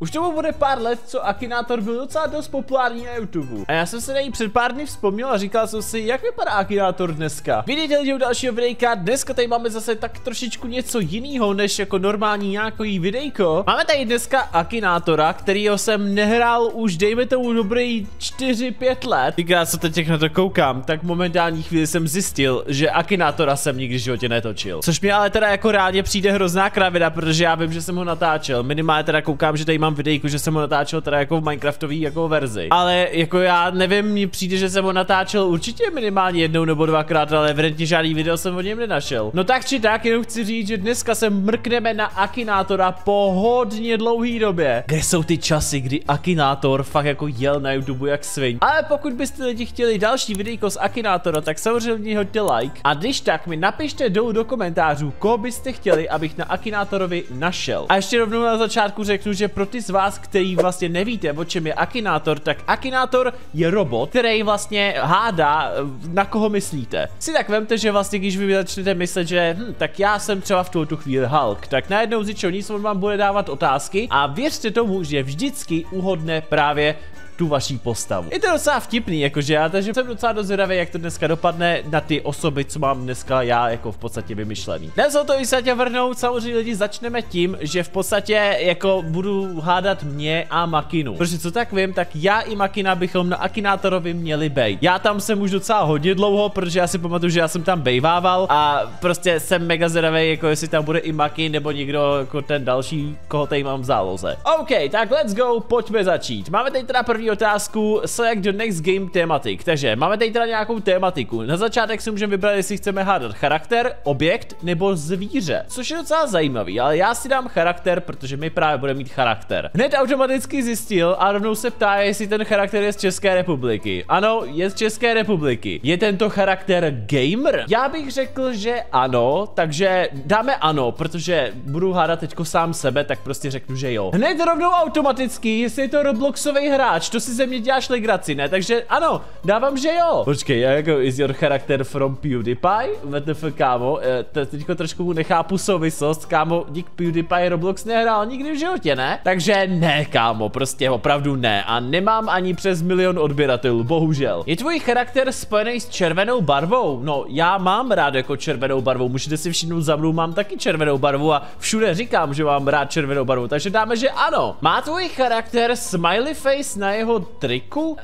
Už tomu bude pár let, co Akinator byl docela dost populární na YouTube. A já jsem se na ní před pár dny vzpomněl a říkal jsem si, jak vypadá Akinator dneska. Vidíte lidi u dalšího videjka, dneska tady máme zase tak trošičku něco jiného, než jako normální nějaký videjko. Máme tady dneska Akinatora, kterýho jsem nehrál už dejme tomu dobrý 4-5 let. Týká co teď na to koukám, tak momentální chvíli jsem zjistil, že Akinatora jsem nikdy v životě netočil. Což mi ale teda jako rádi přijde hrozná kravina, protože já vím, že jsem ho natáčel. Minimálně teda koukám, že tady mám videjku, že jsem ho natáčel teda jako v Minecraftový jako verzi. Ale jako já nevím, mně přijde, že jsem ho natáčel určitě minimálně jednou nebo dvakrát, ale evidentně žádný video jsem od něm nenašel. No tak či tak, jenom chci říct, že dneska se mrkneme na Akinatora po hodně dlouhý době. Kde jsou ty časy, kdy Akinator fakt jako jel na YouTube jak svin. Ale pokud byste lidi chtěli další videjko z Akinatora, tak samozřejmě hoďte like. A když tak mi napište dolů do komentářů, koho byste chtěli, abych na Akinatorovi našel. A ještě rovnou na začátku řeknu, že pro ty z vás, který vlastně nevíte, o čem je Akinator, tak Akinator je robot, který vlastně hádá, na koho myslíte. Si tak vemte, že vlastně když vy začnete myslet, že tak já jsem třeba v tuto chvíli Hulk, tak najednou z ničeho nic on vám bude dávat otázky a věřte tomu, že vždycky uhodne právě tu vaší postavu. Je to docela vtipný, jakože já, takže jsem docela dozvědavý, jak to dneska dopadne na ty osoby, co mám dneska já jako v podstatě vymyšlený. Dnes o to i se tě vrhnout, samozřejmě lidi začneme tím, že v podstatě jako budu hádat mě a Makinu. Protože co tak vím, tak já i Makina bychom na Akinatorovi měli bejt. Já tam jsem už docela hodně dlouho, protože já si pamatuju, že já jsem tam bejvával a prostě jsem mega zvědavý, jako jestli tam bude i Makin nebo někdo jako ten další, koho tady mám v záloze. OK, tak let's go, pojďme začít. Máme tady teda první otázku, select the next game thematic. Takže máme tady teda nějakou tématiku. Na začátek si můžeme vybrat, jestli chceme hádat charakter, objekt nebo zvíře. Což je docela zajímavý, ale já si dám charakter, protože my právě budeme mít charakter. Hned automaticky zjistil a rovnou se ptá, jestli ten charakter je z České republiky. Ano, je z České republiky. Je tento charakter gamer? Já bych řekl, že ano, takže dáme ano, protože budu hádat teďko sám sebe, tak prostě řeknu, že jo. Hned rovnou automaticky, jestli je to Robloxový hráč, to si ze mě děláš legraci, ne? Takže ano, dávám, že jo. Počkej, jako is your character from PewDiePie? WTF, kámo, teďko trošku nechápu souvislost, kámo, dík PewDiePie Roblox nehrál nikdy v životě, ne? Takže ne, kámo, prostě opravdu ne. A nemám ani přes 1 milion odběratelů, bohužel. Je tvůj charakter spojený s červenou barvou? No, já mám rád jako červenou barvou, můžete si všimnout, za mnou mám taky červenou barvu a všude říkám, že mám rád červenou barvu, takže dáme, že ano. Má tvůj charakter smiley face na jeho triku?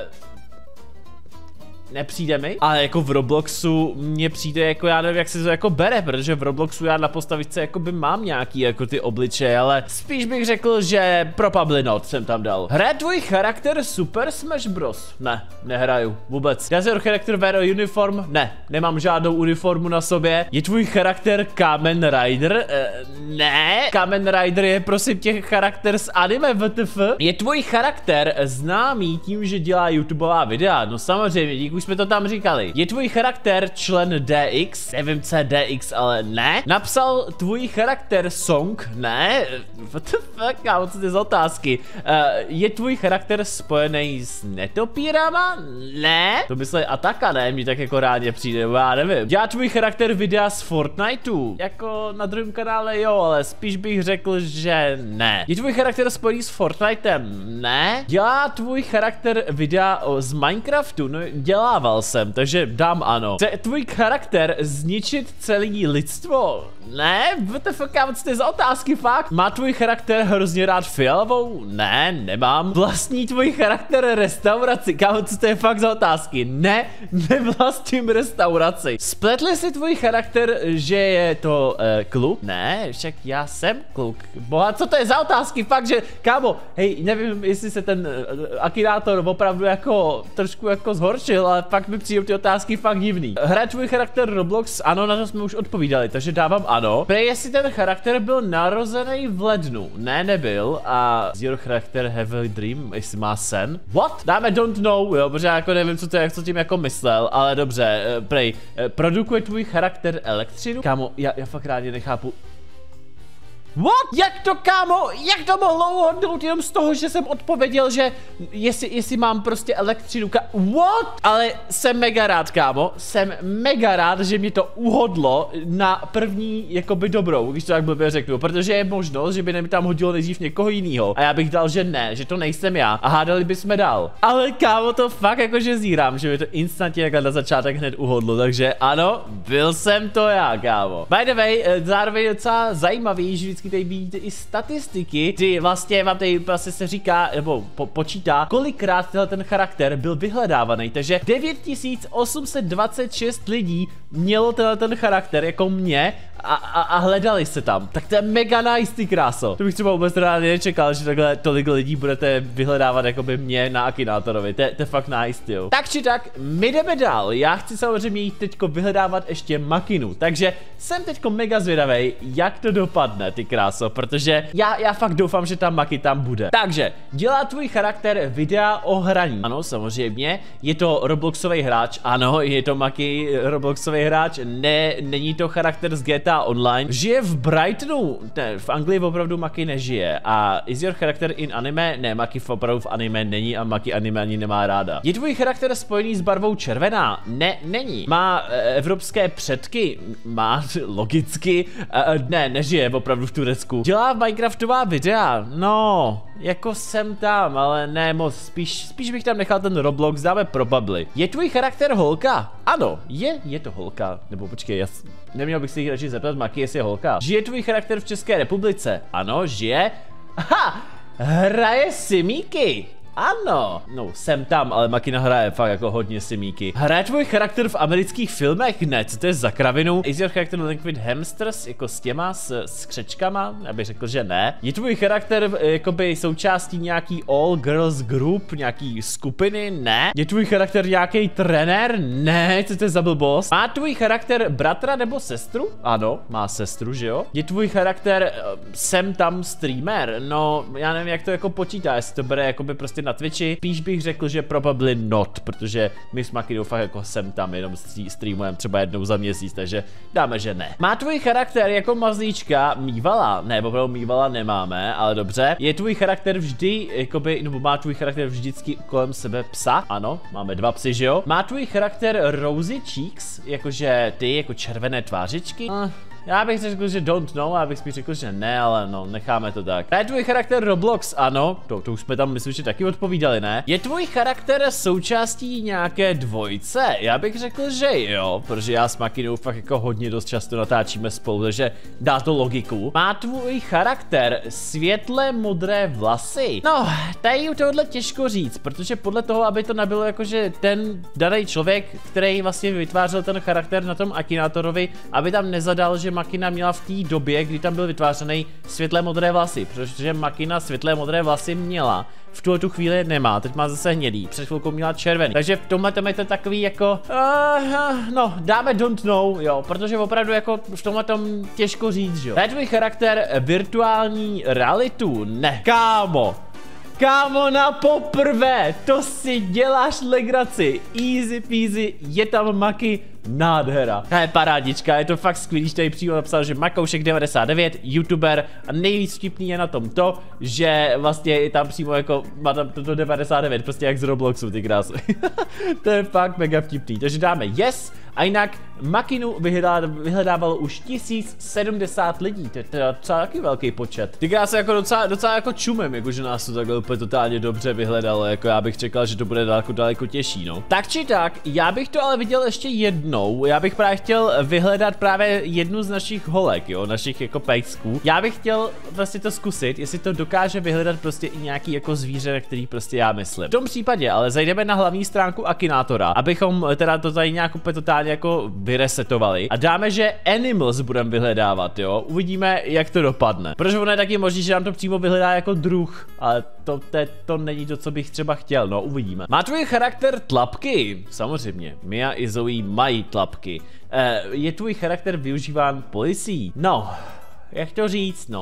Nepřijde mi, ale jako v Robloxu mně přijde jako, já nevím, jak se to jako bere, protože v Robloxu já na postavičce jako by mám nějaký jako ty obličeje, ale spíš bych řekl, že probably not jsem tam dal. Hraje tvůj charakter Super Smash Bros? Ne, nehraju, vůbec. Does your character wear a uniform? Ne, nemám žádnou uniformu na sobě. Je tvůj charakter Kamen Rider? Ne, Kamen Rider je prosím tě charakter z anime WTF. Je tvůj charakter známý tím, že dělá YouTubeová videa? No samozřejmě, díky, už jsme to tam říkali. Je tvůj charakter člen DX? Nevím, co je DX, ale ne. Napsal tvůj charakter song? Ne. What the fuck, kámo, co ty za otázky? Je tvůj charakter spojený s netopírama? Ne. To myslí Ataka, ne? Mně tak jako rádi přijde, já nevím. Dělá tvůj charakter videa z Fortniteu? Jako na druhém kanále jo, ale spíš bych řekl, že ne. Je tvůj charakter spojený s Fortnitem? Ne. Dělá tvůj charakter videa z Minecraftu? No dělával jsem, takže dám ano. Chce tvůj charakter zničit celý lidstvo? Ne, WTF, kámo, co to je za otázky, fakt? Má tvůj charakter hrozně rád fialovou? Ne, nemám. Vlastní tvůj charakter restauraci? Kámo, co to je fakt za otázky? Ne, nevlastním restauraci. Spletli si tvůj charakter, že je to kluk? Ne, však já jsem kluk. Boha, co to je za otázky, fakt, že, kámo, hej, nevím, jestli se ten Akinator opravdu jako trošku jako zhoršil, ale fakt mi přijdou ty otázky fakt divný. Hraje tvůj charakter Roblox? Ano, na to jsme už odpovídali, takže dávám ano. Prej, jestli ten charakter byl narozený v lednu? Ne, nebyl. A your charakter have a dream? Jestli má sen? What? Dáme don't know, jo, protože já jako nevím, co to je, co tím jako myslel, ale dobře, prej, produkuje tvůj charakter elektřinu? Kámo, já fakt rádi nechápu. What? Jak to, kámo? Jak to mohlo uhodnout jenom z toho, že jsem odpověděl, že jestli mám prostě elektřinu, what? Ale jsem mega rád, kámo. Jsem mega rád, že mi to uhodlo na první, jakoby dobrou, když to tak blbě řeknu, protože je možnost, že by mi tam hodilo nejdřív někoho jiného a já bych dal, že ne, že to nejsem já a hádali bychom dál. Ale kámo, to fakt jakože zírám, že mi to instantně takhle na začátek hned uhodlo, takže ano, byl jsem to já, kámo. By the way, zároveň docela zajímavý, že vždycky tady vidíte i statistiky, kdy vlastně vám tady vlastně se říká, nebo počítá, kolikrát ten charakter byl vyhledávaný, takže 9826 lidí mělo ten charakter jako mě a hledali se tam. Tak to je mega nice, ty kráso. To bych třeba vůbec rád nečekal, že takhle tolik lidí budete vyhledávat jakoby mě na Akinátorovi. To je fakt nice, jo. Tak či tak, my jdeme dál. Já chci samozřejmě jít teďko vyhledávat ještě Makinu, takže jsem teďko mega zvědavej, jak to dopadne, ty kráso, protože já fakt doufám, že ta Maki tam bude. Takže, dělá tvůj charakter videa o hraní. Ano, samozřejmě, je to Robloxový hráč, ano, je to Maki Robloxový hráč, ne, není to charakter z GTA Online, žije v Brightonu, ne, v Anglii opravdu Maki nežije. A is your character in anime? Ne, Maki opravdu v anime není a Maki anime ani nemá ráda. Je tvůj charakter spojený s barvou červená? Ne, není. Má evropské předky? Má, logicky. Ne, nežije opravdu v Turecku. Dělá Minecraftová videa? No, jako jsem tam, ale ne moc, spíš bych tam nechal ten Roblox, dáme probably. Je tvůj charakter holka? Ano, je to holka. Nebo počkej, neměl bych si jich radši zeptat Maki, jestli je holka. Žije tvůj charakter v České republice? Ano, žije. Aha, hraje simíky. Ano, no jsem tam, ale Makina hraje fakt jako hodně simíky. Hraje tvůj charakter v amerických filmech? Ne, co to je za kravinu? Is your character linked with hamsters? Jako s těma, s křečkama? Já bych řekl, že ne. Je tvůj charakter jakoby součástí nějaký all girls group, nějaký skupiny? Ne. Je tvůj charakter nějaký trenér? Ne, co to je za blbost? Má tvůj charakter bratra nebo sestru? Ano, má sestru, že jo? Je tvůj charakter jsem tam streamer? No, já nevím, jak to jako počítá, jestli to bere jakoby prostě na Twitchi, spíš bych řekl, že probably not, protože my s Makinou fakt jako sem tam jenom streamujeme třeba jednou za měsíc, takže dáme, že ne. Má tvůj charakter jako mazlíčka mývala? Ne, opravdu mývala nemáme, ale dobře. Je tvůj charakter vždy, jakoby, nebo má tvůj charakter vždycky kolem sebe psa? Ano, máme 2 psy, že jo? Má tvůj charakter rosy cheeks, jakože ty, jako červené tvářičky? Já bych řekl, že don't know, já bych spíš řekl, že ne, ale no, necháme to tak. Je tvůj charakter Roblox? Ano, to už jsme tam, myslím, že taky odpovídali, ne? Je tvůj charakter součástí nějaké dvojce? Já bych řekl, že jo, protože já s Makinou fakt jako hodně dost často natáčíme spolu, takže dá to logiku. Má tvůj charakter světle modré vlasy? No, tady je tohle těžko říct, protože podle toho, aby to nebylo jakože ten daný člověk, který vlastně vytvářel ten charakter na tom Akinátorovi, aby tam nezadal, že Makina měla v té době, kdy tam byl vytvářený světlé modré vlasy, protože Makina světlé modré vlasy měla. V tu chvíli nemá, teď má zase hnědý, před chvilkou měla červený. Takže v tomhle tom je to takový jako, no, dáme don't know, jo, protože opravdu jako v tomhle tom těžko říct, jo. Je tvůj charakter virtuální realitu? Ne. Kámo, na poprvé, to si děláš legraci, easy peasy, je tam Maki, nádhera. To je parádička, je to fakt skvělý, že tady přímo napsal, že Makoušek99, youtuber a nejvíc vtipný je na tom to, že vlastně je tam přímo jako, má tam toto 99, prostě jak z Robloxu, ty krásy. To je fakt mega vtipný, takže dáme yes. A jinak Makinu vyhledávalo už 1070 lidí, to je teda docela taky velký počet. Ty krásy jako docela jako čumem, jakože nás to takhle úplně totálně dobře vyhledalo, jako já bych čekal, že to bude daleko těžší, no. Tak či tak, já bych to ale viděl ještě jednou, já bych právě chtěl vyhledat právě jednu z našich holek, jo, našich jako pejsků. Já bych chtěl vlastně to zkusit, jestli to dokáže vyhledat prostě i nějaký jako zvíře, který prostě já myslím. V tom případě ale zajdeme na hlavní stránku Akinátora, abychom teda to tady nějak úplně totálně jako vyresetovali a dáme, že animals budeme vyhledávat, jo, uvidíme, jak to dopadne, protože ono je taky možný, že nám to přímo vyhledá jako druh, ale to není to, co bych třeba chtěl, no, uvidíme. Má tvůj charakter tlapky? Samozřejmě, Mia i Zoe mají tlapky. Je tvůj charakter využíván policií? No, jak to říct, no.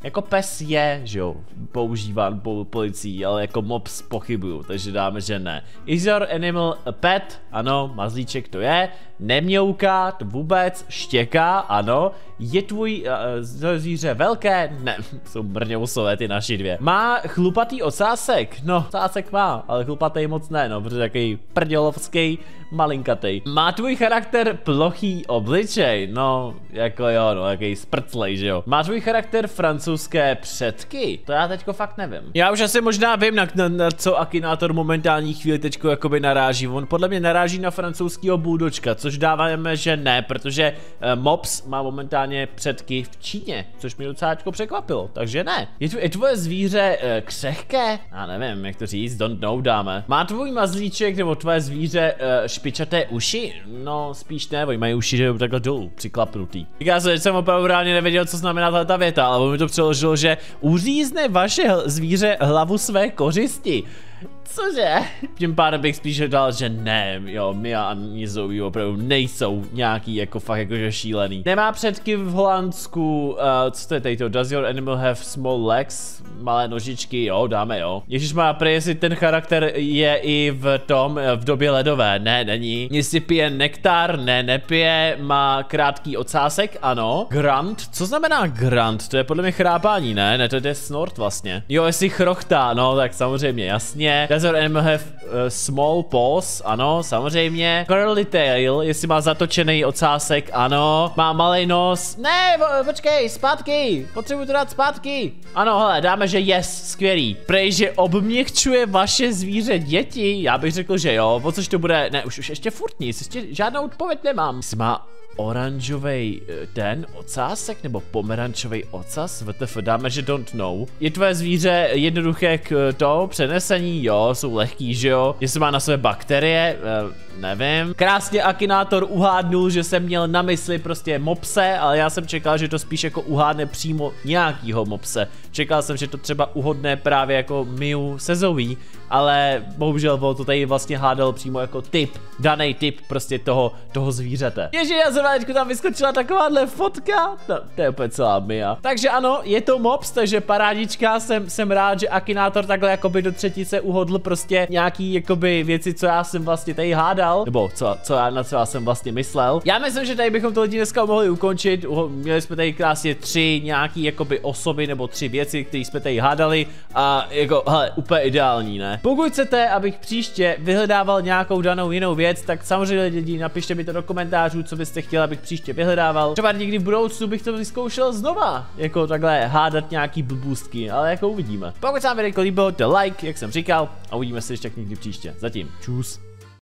Jako pes je, že jo, používán policií, ale jako mops pochybuju, takže dáme, že ne. Is your animal a pet? Ano, mazlíček to je. Nemňouká, to vůbec. Štěká, ano. Je tvůj zvíře velké? Ne, jsou brňousové ty naši dvě. Má chlupatý ocásek? No, ocásek má, ale chlupatý moc ne, no, protože takový prdělovský, malinkatej. Má tvůj charakter plochý obličej? No, jako jo, no, jaký sprclej, že jo. Má tvůj charakter francouzské předky? To já teďko fakt nevím. Já už asi možná vím, na co Akinator momentální chvíli teďko jakoby naráží. On podle mě naráží na francouzského buldočka, což dáváme, že ne, protože mops má momentálně předky v Číně, což mě docela překvapilo, takže ne. Je tvoje zvíře křehké? Já nevím, jak to říct, don't know, dáme. Má tvůj mazlíček nebo tvoje zvíře špičaté uši? No, spíš ne, oni mají uši, že jsou takhle dolů, přiklapnutý. Já jsem opravdu reálně nevěděl, co znamená ta věta, ale on mi to přeložilo, že uřízne vaše zvíře hlavu své kořisti. Cože? Tím pádem bych spíš dal, že ne, jo, Mia a Nizovi opravdu nejsou nějaký jako fakt jakože šílený. Nemá předky v Holandsku, co to je tady to? Does your animal have small legs? Malé nožičky, jo, dáme jo. Ježišmá, prej jestli ten charakter je i v tom, v době ledové, ne, není. Jestli pije nektar, ne, nepije, má krátký ocásek, ano. Grunt, co znamená grunt? To je podle mě chrápání, ne? Ne, to je snort vlastně. Jo, jestli chrochtá, no, tak samozřejmě, jasně. Does your animal have small paws? Ano, samozřejmě. Curly tail, jestli má zatočený ocásek, ano. Má malý nos. Ne, počkej, zpátky. Potřebuji to dát zpátky. Ano, hele, dáme, že yes, skvělý. Prej, že obměkčuje vaše zvíře děti? Já bych řekl, že jo. O což to bude? Ne, už ještě furt nic, ještě žádnou odpověď nemám. Jestli má oranžovej ten ocásek nebo pomerančový ocas? VTF, dáme, že don't know. Je tvoje zvíře jednoduché k to přenesení? Jo, jsou lehký, že jo? Jestli má na sebe bakterie? Nevím. Krásně Akinator uhádnul, že jsem měl na mysli prostě mopse, ale já jsem čekal, že to spíš jako uhádne přímo nějakýho mopse. Čekal jsem, že to třeba uhodne právě jako Miu se Zoe, ale bohužel to tady vlastně hádal přímo jako typ, daný typ prostě toho zvířete. Ježi, já jsem teďko tam vyskočila takováhle fotka, no, to je úplně celá Mia. Takže ano, je to mops, takže parádička, jsem rád, že Akinator takhle jakoby do třetice uhodl prostě nějaký jakoby věci, co já jsem vlastně tady hádal, nebo na co já jsem vlastně myslel. Já myslím, že tady bychom to lidi dneska mohli ukončit, měli jsme tady krásně 3 nějaký jakoby osoby nebo 3 věci, které jsme tady hádali a jako, hele, úplně ideální, ne? Pokud chcete, abych příště vyhledával nějakou danou jinou věc, tak samozřejmě lidi napište mi to do komentářů, co byste chtěli, abych příště vyhledával. Třeba někdy v budoucnu bych to vyzkoušel znova, jako takhle hádat nějaký blbůstky, ale jako uvidíme. Pokud se vám video líbilo, dejte like, jak jsem říkal, a uvidíme se ještě někdy příště. Zatím, čus.